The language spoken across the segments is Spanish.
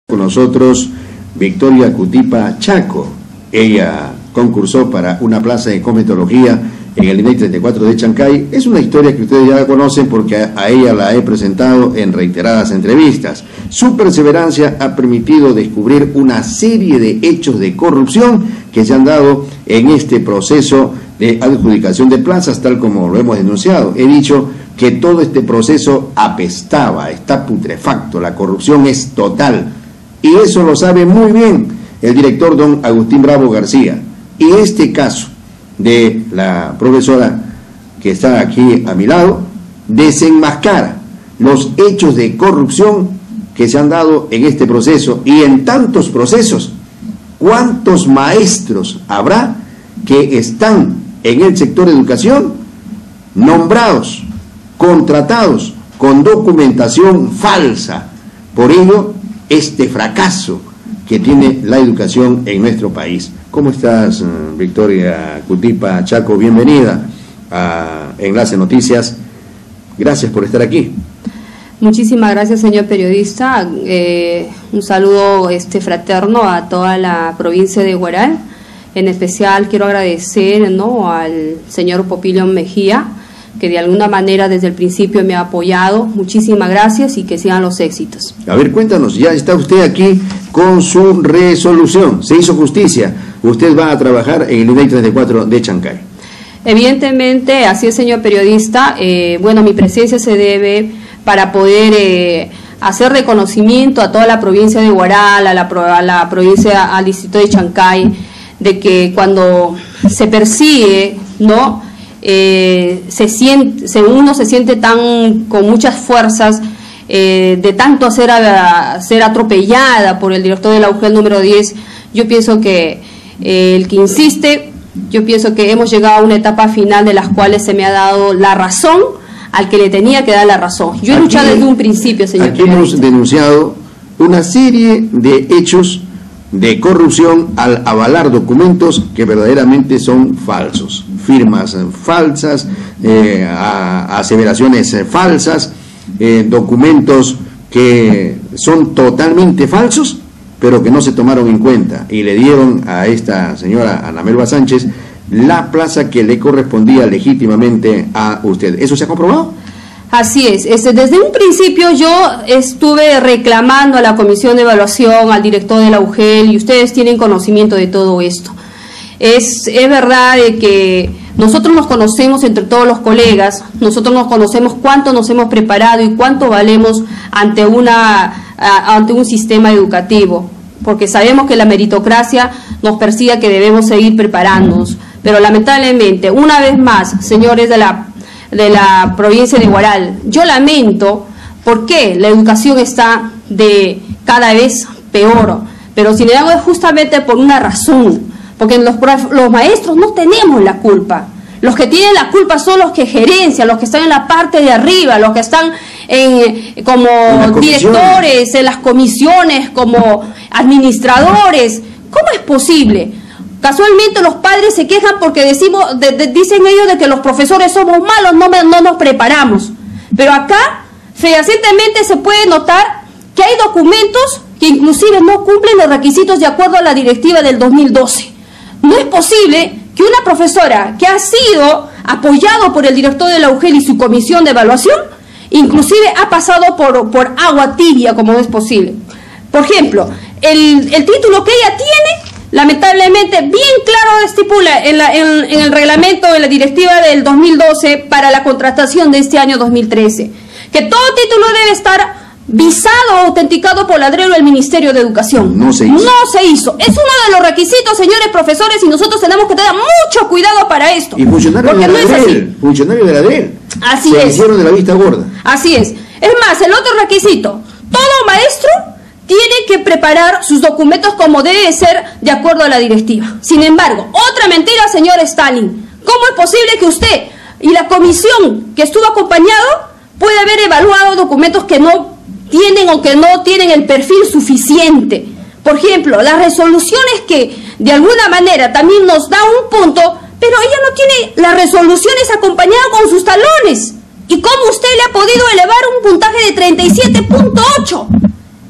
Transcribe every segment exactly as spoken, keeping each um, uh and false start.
Con nosotros Victoria Cutipa Chaco. Ella concursó para una plaza de cosmetología en el INEC treinta y cuatro de Chancay. Es una historia que ustedes ya conocen porque a, a ella la he presentado en reiteradas entrevistas. Su perseverancia ha permitido descubrir una serie de hechos de corrupción que se han dado en este proceso de adjudicación de plazas, tal como lo hemos denunciado. He dicho que todo este proceso apestaba, está putrefacto, la corrupción es total. Y eso lo sabe muy bien el director don Agustín Bravo García. Y este caso de la profesora que está aquí a mi lado desenmascara los hechos de corrupción que se han dado en este proceso y en tantos procesos. ¿Cuántos maestros habrá que están en el sector de educación nombrados, contratados con documentación falsa? Por ello, este fracaso que tiene la educación en nuestro país. ¿Cómo estás, Victoria Cutipa Chaco? Bienvenida a Enlace Noticias. Gracias por estar aquí. Muchísimas gracias, señor periodista. Eh, un saludo este fraterno a toda la provincia de Huaral. En especial quiero agradecer, ¿no?, al señor Popilio Mejía, que de alguna manera desde el principio me ha apoyado. Muchísimas gracias y que sigan los éxitos. A ver, cuéntanos, ya está usted aquí con su resolución, se hizo justicia, usted va a trabajar en el INEC treinta y cuatro de Chancay. Evidentemente, así es, señor periodista. Eh, bueno, mi presencia se debe para poder eh, hacer reconocimiento a toda la provincia de Huaral, a la, a la provincia, al distrito de Chancay, de que cuando se persigue, ¿no?, Eh, se siente, se, uno se siente tan con muchas fuerzas eh, de tanto ser, a, ser atropellada por el director de la U G E L número diez. Yo pienso que eh, el que insiste, yo pienso que hemos llegado a una etapa final de las cuales se me ha dado la razón al que le tenía que dar la razón. Yo he aquí, luchado desde un principio, señor. Aquí hemos denunciado una serie de hechos de corrupción al avalar documentos que verdaderamente son falsos, firmas falsas, eh, a, aseveraciones falsas, eh, documentos que son totalmente falsos, pero que no se tomaron en cuenta y le dieron a esta señora Ana Melba Sánchez la plaza que le correspondía legítimamente a usted. ¿Eso se ha comprobado? Así es, este, desde un principio yo estuve reclamando a la comisión de evaluación, al director de la U G E L, y ustedes tienen conocimiento de todo esto. Es, es verdad de que nosotros nos conocemos entre todos los colegas, nosotros nos conocemos cuánto nos hemos preparado y cuánto valemos ante, una, a, ante un sistema educativo, porque sabemos que la meritocracia nos persigue que debemos seguir preparándonos, pero lamentablemente, una vez más, señores de la de la provincia de Huaral, yo lamento porque la educación está de cada vez peor, pero sin embargo es justamente por una razón, porque los, los maestros no tenemos la culpa. Los que tienen la culpa son los que gerencian, los que están en la parte de arriba, los que están en, como en directores, en las comisiones, como administradores. ¿Cómo es posible? Casualmente los padres se quejan porque decimos, de, de, dicen ellos de que los profesores somos malos, no, no nos preparamos. Pero acá, fehacientemente se puede notar que hay documentos que inclusive no cumplen los requisitos de acuerdo a la directiva del dos mil doce. No es posible que una profesora que ha sido apoyado por el director de la U G E L y su comisión de evaluación, inclusive ha pasado por, por agua tibia, como no es posible. Por ejemplo, el, el título que ella tiene, lamentablemente, bien claro estipula en, la, en, en el reglamento de la directiva del dos mil doce para la contratación de este año dos mil trece, que todo título debe estar visado o autenticado por ladrero del Ministerio de Educación. No se hizo. No se hizo. Es uno de los requisitos, señores profesores, y nosotros tenemos que tener mucho cuidado para esto. Y funcionarios de la D E L, funcionarios de la D E L. Así es. Se hicieron de la vista gorda. Así es. Es más, el otro requisito, todo maestro tiene que preparar sus documentos como debe ser de acuerdo a la directiva. Sin embargo, otra mentira, señor Stalin. ¿Cómo es posible que usted y la comisión que estuvo acompañado puede haber evaluado documentos que no tienen o que no tienen el perfil suficiente? Por ejemplo, las resoluciones que de alguna manera también nos da un punto, pero ella no tiene las resoluciones acompañadas con sus talones. ¿Y cómo usted le ha podido elevar un puntaje de treinta y siete punto ocho?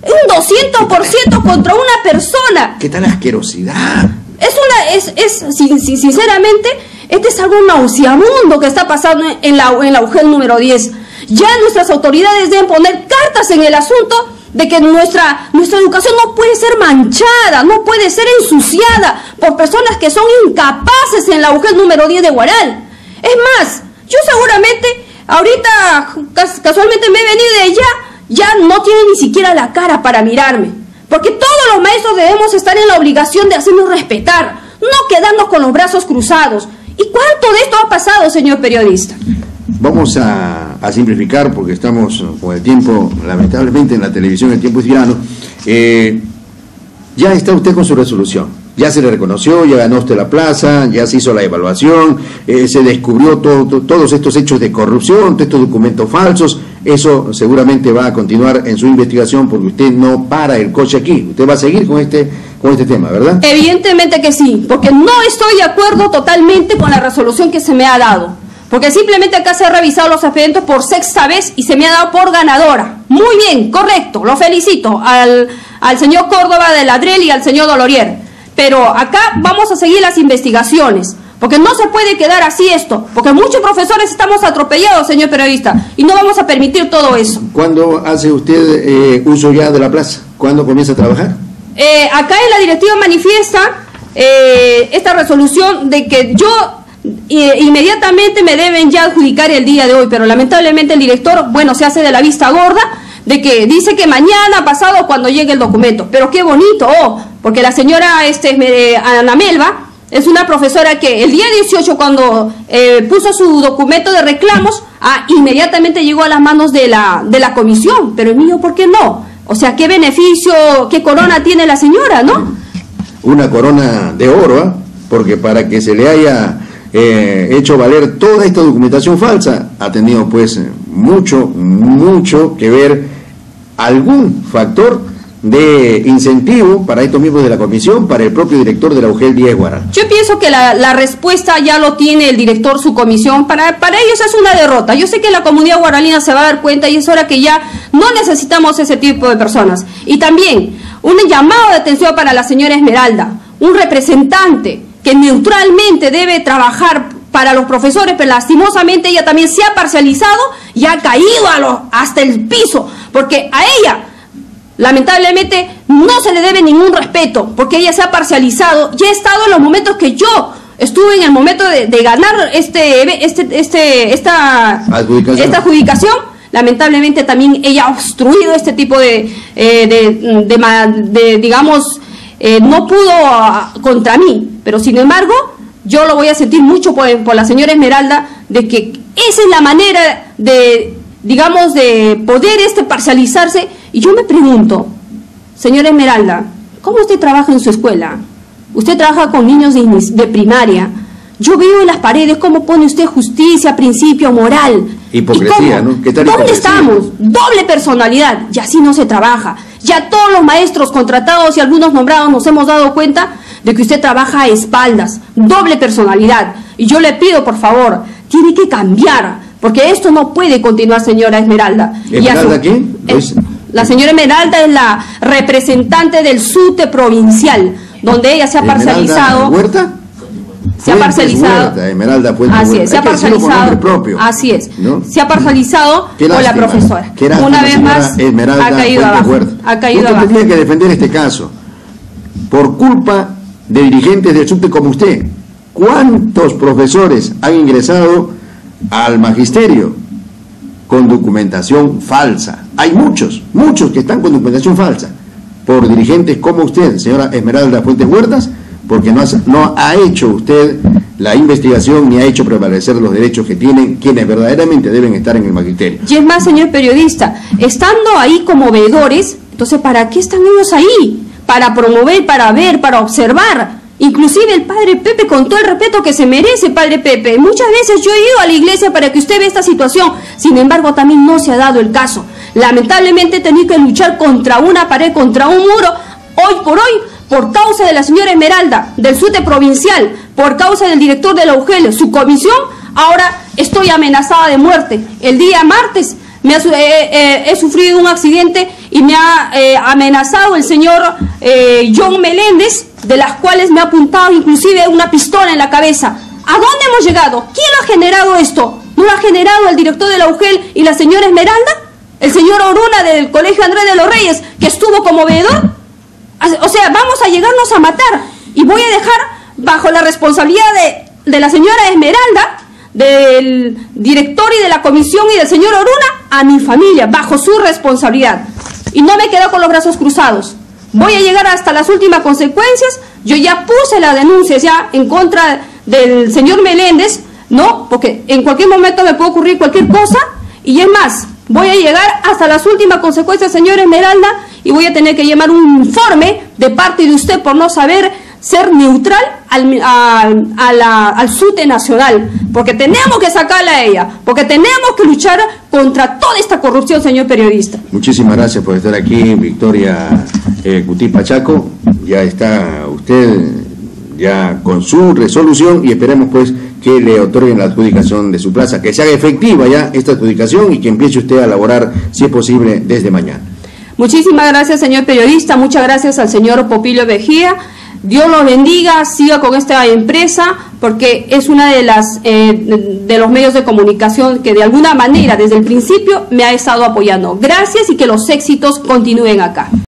Un doscientos por ciento contra una persona. ¿Qué tal asquerosidad? Es una, es, es, sin, sin, sinceramente, este es algo nauseabundo que está pasando en la, en la U G E L número diez. Ya nuestras autoridades deben poner cartas en el asunto de que nuestra, nuestra educación no puede ser manchada, no puede ser ensuciada por personas que son incapaces en la U G E L número diez de Huaral. Es más, yo seguramente, ahorita casualmente me he venido de allá, ya no tiene ni siquiera la cara para mirarme. Porque todos los maestros debemos estar en la obligación de hacernos respetar, no quedarnos con los brazos cruzados. ¿Y cuánto de esto ha pasado, señor periodista? Vamos a, a simplificar porque estamos con el tiempo, lamentablemente en la televisión el tiempo es tirano. Eh, ya está usted con su resolución. Ya se le reconoció, ya ganó usted la plaza, ya se hizo la evaluación, eh, se descubrió todo, to, todos estos hechos de corrupción, todos estos documentos falsos. Eso seguramente va a continuar en su investigación porque usted no para el coche aquí. Usted va a seguir con este, con este tema, ¿verdad? Evidentemente que sí, porque no estoy de acuerdo totalmente con la resolución que se me ha dado. Porque simplemente acá se han revisado los expedientes por sexta vez y se me ha dado por ganadora. Muy bien, correcto, lo felicito al, al señor Córdoba de Ladrel y al señor Dolorier. Pero acá vamos a seguir las investigaciones, porque no se puede quedar así esto, porque muchos profesores estamos atropellados, señor periodista, y no vamos a permitir todo eso. ¿Cuándo hace usted eh, uso ya de la plaza? ¿Cuándo comienza a trabajar? Eh, acá en la directiva manifiesta eh, esta resolución de que yo eh, inmediatamente me deben ya adjudicar el día de hoy, pero lamentablemente el director, bueno, se hace de la vista gorda, de que dice que mañana pasado cuando llegue el documento. Pero qué bonito, oh, porque la señora este, eh, Ana Melba es una profesora que el día dieciocho cuando eh, puso su documento de reclamos, ah, inmediatamente llegó a las manos de la, de la comisión. Pero el mío, ¿por qué no? O sea, ¿qué beneficio, qué corona tiene la señora, no? Una corona de oro, ¿eh? Porque para que se le haya eh, hecho valer toda esta documentación falsa, ha tenido pues mucho, mucho que ver algún factor de incentivo para estos miembros de la comisión, para el propio director de la U G E L diez Huaral. Yo pienso que la, la respuesta ya lo tiene el director, su comisión. Para, para ellos es una derrota. Yo sé que la comunidad guaralina se va a dar cuenta y es hora que ya no necesitamos ese tipo de personas. Y también un llamado de atención para la señora Esmeralda, un representante que neutralmente debe trabajar para los profesores, pero lastimosamente ella también se ha parcializado y ha caído a lo, hasta el piso, porque a ella lamentablemente no se le debe ningún respeto, porque ella se ha parcializado y ha estado en los momentos que yo estuve en el momento de, de ganar este, este, este, esta, adjudicación. esta adjudicación. Lamentablemente también ella ha obstruido este tipo de, eh, de, de, de, de digamos, eh, no pudo uh, contra mí, pero sin embargo yo lo voy a sentir mucho por, por la señora Esmeralda, de que esa es la manera de, digamos, de poder este parcializarse. Y yo me pregunto, señora Esmeralda, ¿cómo usted trabaja en su escuela? Usted trabaja con niños de, de primaria. Yo veo en las paredes cómo pone usted justicia, principio, moral. Hipocresía, ¿no? ¿Qué tal ¿Dónde hipocresía? estamos? Doble personalidad. Y así no se trabaja. Ya todos los maestros contratados y algunos nombrados nos hemos dado cuenta de que usted trabaja a espaldas. Doble personalidad. Y yo le pido, por favor, tiene que cambiar, porque esto no puede continuar, señora Esmeralda. ¿Esmeralda quién? Es, la señora Esmeralda es la representante del SUTE provincial, donde ella se ha parcializado. ¿Huerta? Se ha parcializado. Huerta, Esmeralda Fuentes Así Huerta. es, se ha parcializado. Propio, así es. ¿No? Se ha parcializado con la profesora. Lástima, Una vez más Esmeralda ha caído Fuentes abajo. Huerta. Ha caído usted abajo. tiene que defender este caso. Por culpa de dirigentes del SUTE como usted, ¿cuántos profesores han ingresado al magisterio con documentación falsa? Hay muchos, muchos que están con documentación falsa, por dirigentes como usted, señora Esmeralda Fuentes Huertas, porque no ha, no ha hecho usted la investigación ni ha hecho prevalecer los derechos que tienen quienes verdaderamente deben estar en el magisterio. Y es más, señor periodista, estando ahí como veedores, entonces ¿para qué están ellos ahí? Para promover, para ver, para observar. Inclusive el padre Pepe, con todo el respeto que se merece, padre Pepe, muchas veces yo he ido a la iglesia para que usted vea esta situación, sin embargo también no se ha dado el caso. Lamentablemente he tenido que luchar contra una pared, contra un muro, hoy por hoy, por causa de la señora Esmeralda, del SUTE provincial, por causa del director de la U G E L, su comisión. Ahora estoy amenazada de muerte. El día martes me ha, eh, eh, he sufrido un accidente y me ha eh, amenazado el señor eh, John Meléndez, de las cuales me ha apuntado inclusive una pistola en la cabeza. ¿A dónde hemos llegado? ¿Quién ha generado esto? ¿No lo ha generado el director de la U G E L y la señora Esmeralda? ¿El señor Oruna del Colegio Andrés de los Reyes, que estuvo como veedor? O sea, vamos a llegarnos a matar, y voy a dejar bajo la responsabilidad de, de la señora Esmeralda, del director y de la comisión y del señor Oruna, a mi familia, bajo su responsabilidad. Y no me quedo con los brazos cruzados. Voy a llegar hasta las últimas consecuencias. Yo ya puse las denuncias ya en contra del señor Meléndez, ¿no? Porque en cualquier momento me puede ocurrir cualquier cosa. Y es más, voy a llegar hasta las últimas consecuencias, señor Esmeralda, y voy a tener que llamar un informe de parte de usted por no saber ser neutral al, a, a la, al SUTE nacional, porque tenemos que sacarla a ella, porque tenemos que luchar contra toda esta corrupción, señor periodista. Muchísimas gracias por estar aquí, Victoria eh, Cutipa Chaco. Ya está usted ya con su resolución y esperemos pues que le otorguen la adjudicación de su plaza, que se haga efectiva ya esta adjudicación y que empiece usted a laborar, si es posible, desde mañana. Muchísimas gracias, señor periodista, muchas gracias al señor Popilio Vejía. Dios los bendiga, siga con esta empresa, porque es una de las eh, de los medios de comunicación que de alguna manera desde el principio me ha estado apoyando. Gracias y que los éxitos continúen acá.